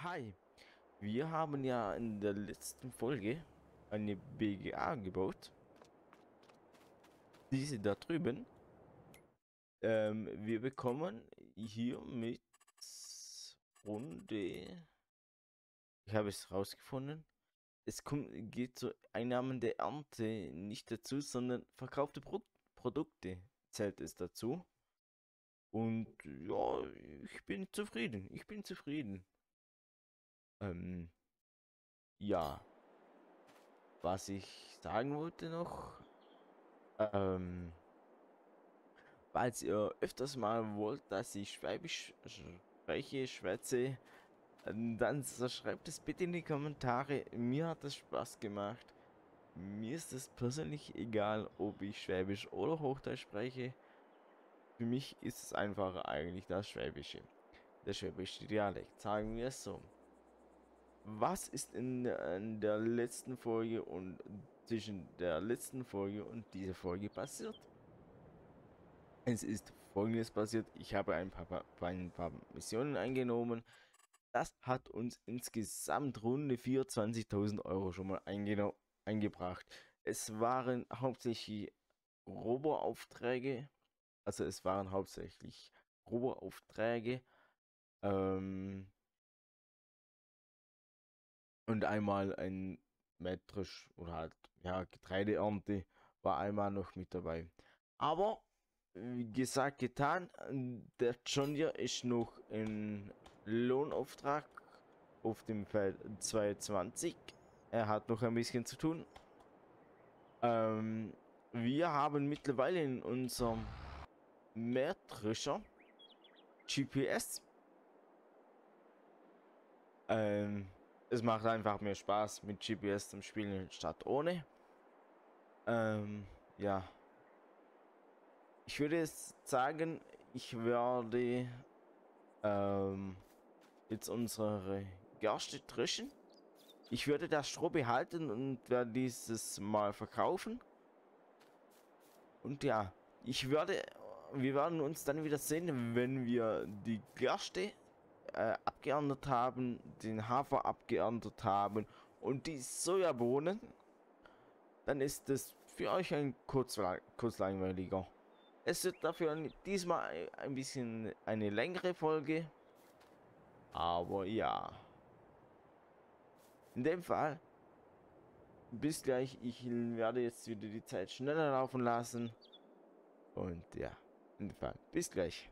Hi, wir haben ja in der letzten Folge eine BGA gebaut. Diese da drüben. Wir bekommen hier mit Runde. Ich habe es rausgefunden. Geht zur Einnahmen der Ernte nicht dazu, sondern verkaufte Produkte zählt es dazu. Und ja, ich bin zufrieden. Ich bin zufrieden. Ähm, ja, was ich sagen wollte noch. Ähm, Falls ihr öfters mal wollt, dass ich Schwäbisch spreche, schwätze, dann schreibt es bitte in die Kommentare. Mir hat es Spaß gemacht. Mir ist es persönlich egal, ob ich Schwäbisch oder Hochdeutsch spreche. Für mich ist es einfach eigentlich das Schwäbische. Der schwäbische Dialekt, sagen wir es so. Was ist in der letzten Folge und zwischen der letzten Folge und dieser Folge passiert? Es ist Folgendes passiert. Ich habe ein paar Missionen eingenommen. Das hat uns insgesamt runde 24.000 Euro schon mal eingebracht. Es waren hauptsächlich Robo-Aufträge. Also es waren hauptsächlich Robo-Aufträge. Und einmal ein Mähdresch oder halt, ja, Getreideernte war einmal noch mit dabei. Aber wie gesagt, getan. Der John Deere ist noch in Lohnauftrag auf dem Feld 22. Er hat noch ein bisschen zu tun. Wir haben mittlerweile in unserem Mähdrescher GPS. Es macht einfach mehr Spaß mit GPS zum Spielen statt ohne. Ja. Ich würde jetzt sagen, ich werde jetzt unsere Gerste dreschen. Ich würde das Stroh behalten und werde dieses mal verkaufen. Und ja, wir werden uns dann wieder sehen, wenn wir die Gerste abgeerntet haben, den Hafer abgeerntet haben und die Sojabohnen. Dann ist es für euch ein kurz langweiliger. Es wird dafür diesmal ein bisschen eine längere Folge. Aber ja. In dem Fall. Bis gleich. Ich werde jetzt wieder die Zeit schneller laufen lassen. Und ja. In dem Fall. Bis gleich.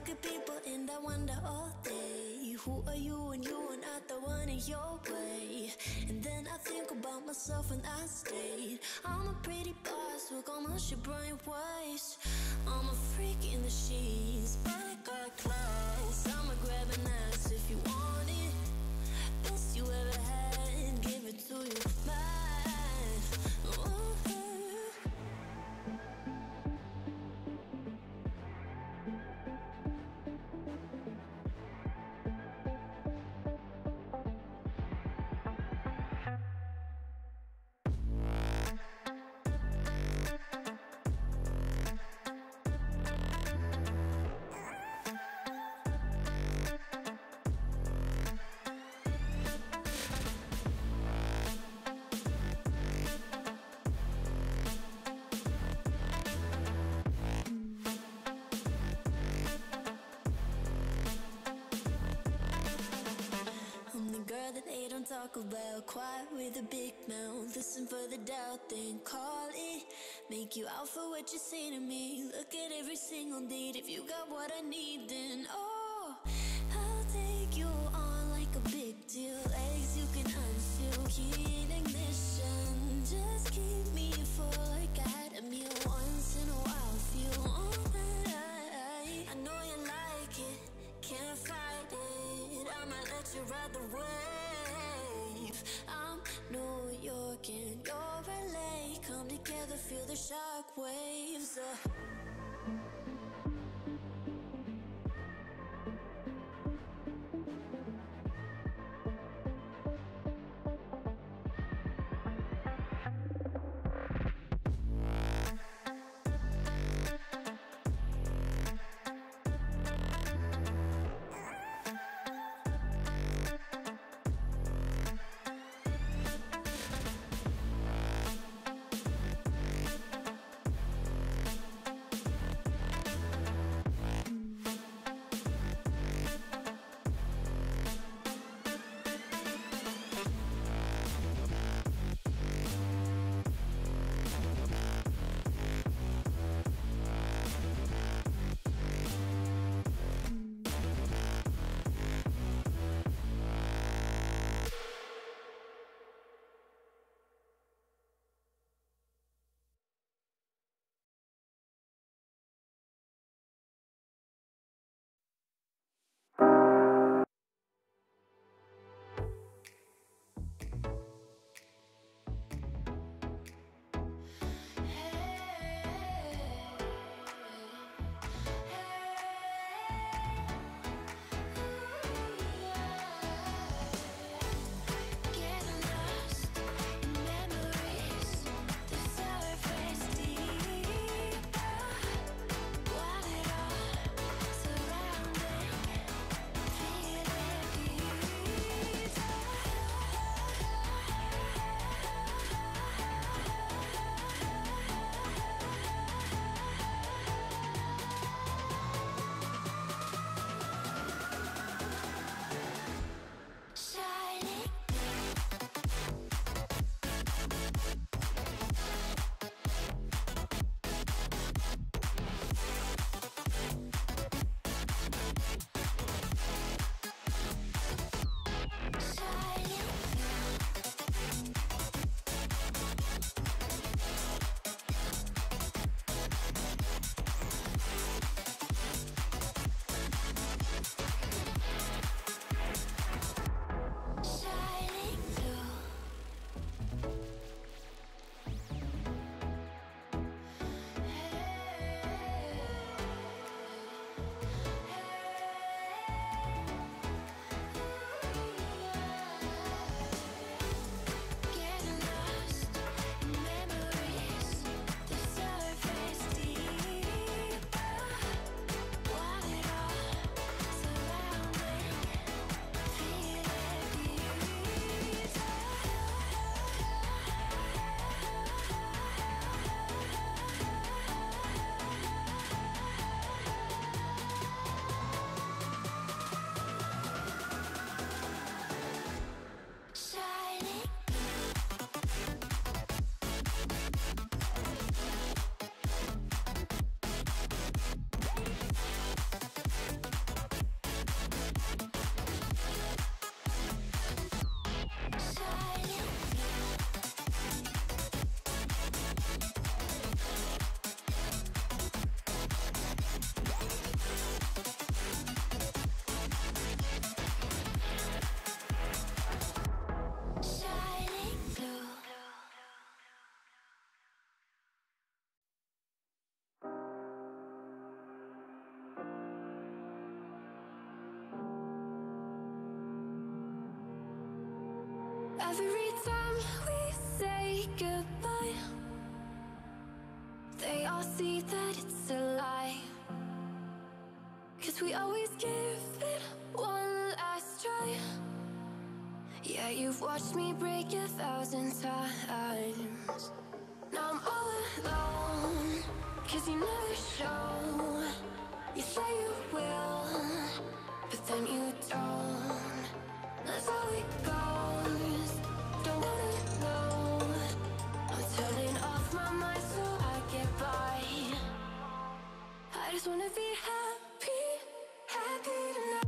look at people and I wonder all day, who are you when you are not the one in your way? And then I think about myself when I stayed. I'm a pretty boss with almost your brain waste. I'm a freak in the sheets, but I got class. I'ma grab an ass if you want it. Best you ever had, give it to you, mine. Ooh. That they don't talk about, quiet with a big mouth. Listen for the doubt, then call it. Make you out for what you say to me. Look at every single date. If you got what I need, then oh, I'll take you on like a big deal. Legs you can unfeel, key in ignition. Just keep me full like I had a meal once in a while. Feel alright. I know you like it, can't fight it. I might let you ride the wave. I'm New York and you're LA. Come together, feel the shock waves. every time we say goodbye, they all see that it's a lie. 'Cause we always give it one last try. Yeah, you've watched me break 1,000 times. Now I'm all alone, 'cause you never show. You say you will, but then you don't. That's how it goes, don't wanna know. I'm turning off my mind so I get by. I just wanna be happy, happy tonight.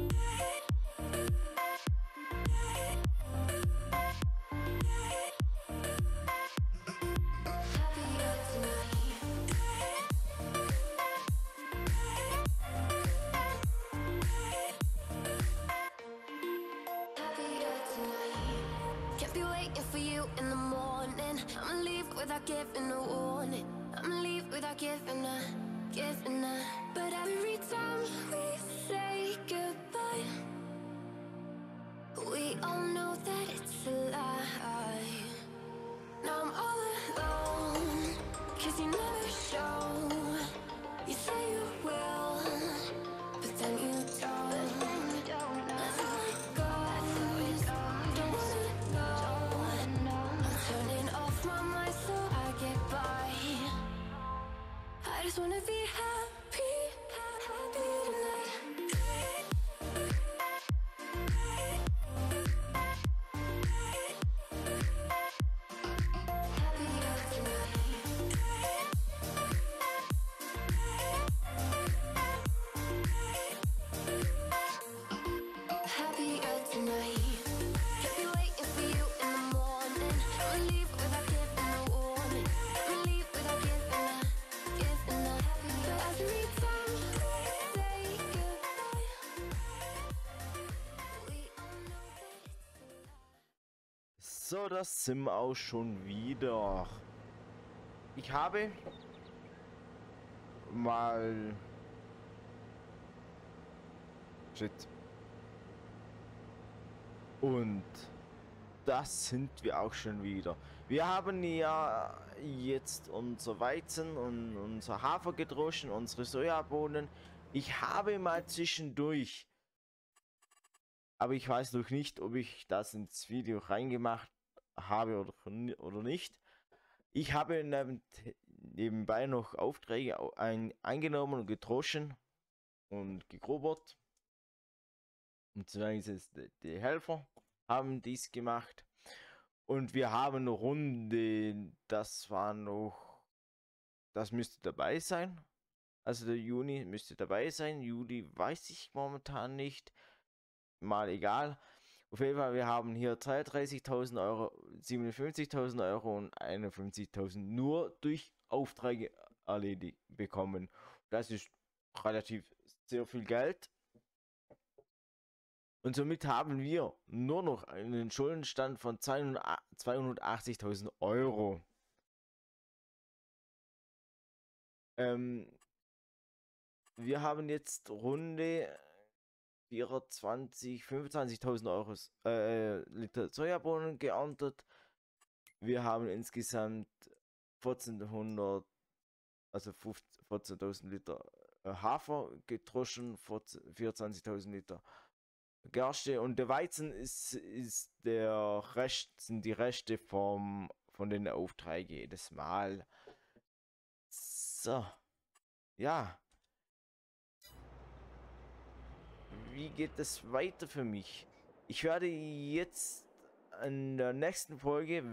Happier tonight. Happier tonight. Can't be waiting for you in the morning. I'ma leave without giving a warning. I'ma leave without giving a. But every time we say goodbye, we all know that it's a lie. Now I'm all alone, 'cause you never show. You say you will, but then you don't. That's how it goes, don't wanna know. I'm turning off my mind so I get by. I just wanna be happy, happy tonight. Happier tonight. Happier tonight. Can't be waiting for you in the morning. I'ma leave without giving a warning. I'ma leave without giving a. But every time we say goodbye, we all know that it's a lie. So, das sind wir auch schon wieder. Ich habe mal... Shit. Und das sind wir auch schon wieder. Wir haben ja jetzt unser Weizen und unser Hafer gedroschen, unsere Sojabohnen. Ich habe mal zwischendurch, aber ich weiß noch nicht, ob ich das ins Video reingemacht habe oder nicht. Ich habe nebenbei noch Aufträge eingenommen und gedroschen und gegrubbert. Beziehungsweise die Helfer haben dies gemacht. Und wir haben eine Runde, das müsste dabei sein. Also der Juni müsste dabei sein. Juli weiß ich momentan nicht. Mal egal. Auf jeden Fall, wir haben hier 33.000 Euro, 57.000 Euro und 51.000 nur durch Aufträge erledigt bekommen. Das ist relativ sehr viel Geld. Und somit haben wir nur noch einen Schuldenstand von 280.000 Euro. Wir haben jetzt Runde 25.000 Euro Liter Sojabohnen geerntet. Wir haben insgesamt 14.000 Liter Hafer gedroschen, 24.000 Liter Gerste, und der Weizen sind die Reste von den Aufträgen jedes Mal. So, ja. Wie geht es weiter für mich? Ich werde jetzt in der nächsten Folge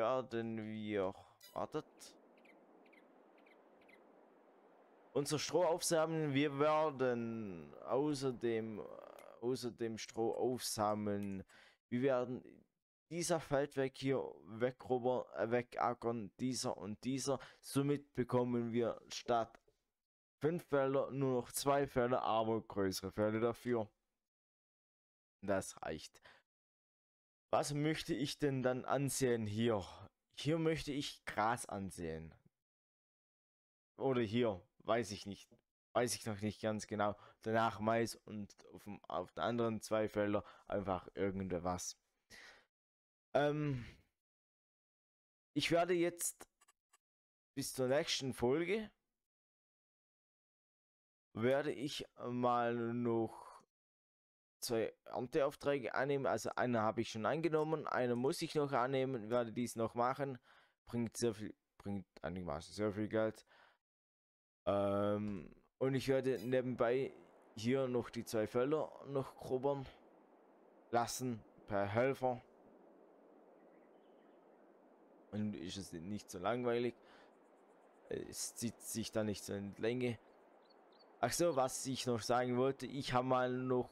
unser Stroh aufsammeln. Wir werden außerdem Stroh aufsammeln. Wir werden dieser Feldweg hier wegackern, dieser und dieser. Somit bekommen wir statt 5 Felder nur noch 2 Felder, aber größere Felder dafür. Das reicht. Was möchte ich denn dann ansehen hier? Hier möchte ich Gras ansehen. Oder hier, weiß ich nicht. Weiß ich noch nicht ganz genau. Danach Mais und auf den anderen 2 Felder einfach irgendwas. Ähm, ich werde jetzt bis zur nächsten Folge werde ich mal noch 2 Ernteaufträge annehmen. Also einen habe ich schon angenommen, einen muss ich noch annehmen, werde dies noch machen. Bringt einigermaßen sehr viel Geld. Und ich werde nebenbei hier noch die 2 Felder noch grubbern lassen per Helfer. Und ist es nicht so langweilig. Es zieht sich dann nicht so in die Länge. Ach so, was ich noch sagen wollte, ich habe mal noch,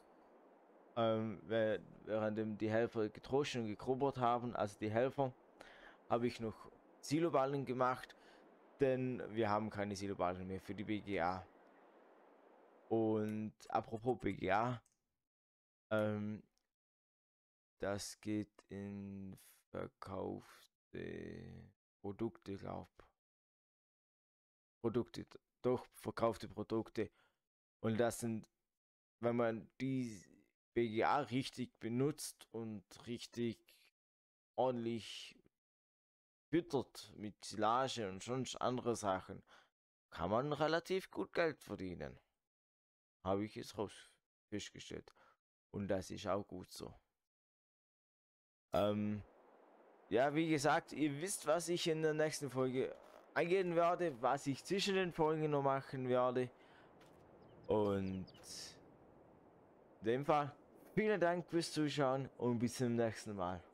während die Helfer gedroschen und gegrubbert haben, also die Helfer, habe ich noch Siloballen gemacht, denn wir haben keine Siloballen mehr für die BGA. Und apropos BGA, das geht in verkaufte Produkte, doch verkaufte Produkte. Und das sind, wenn man die BGA richtig benutzt und richtig ordentlich füttert mit Silage und sonst andere Sachen, kann man relativ gut Geld verdienen. Habe ich jetzt raus festgestellt. Und das ist auch gut so. Ja, wie gesagt, ihr wisst, was ich in der nächsten Folge eingehen werde, was ich zwischen den Folgen noch machen werde. Und in dem Fall, vielen Dank fürs Zuschauen und bis zum nächsten Mal.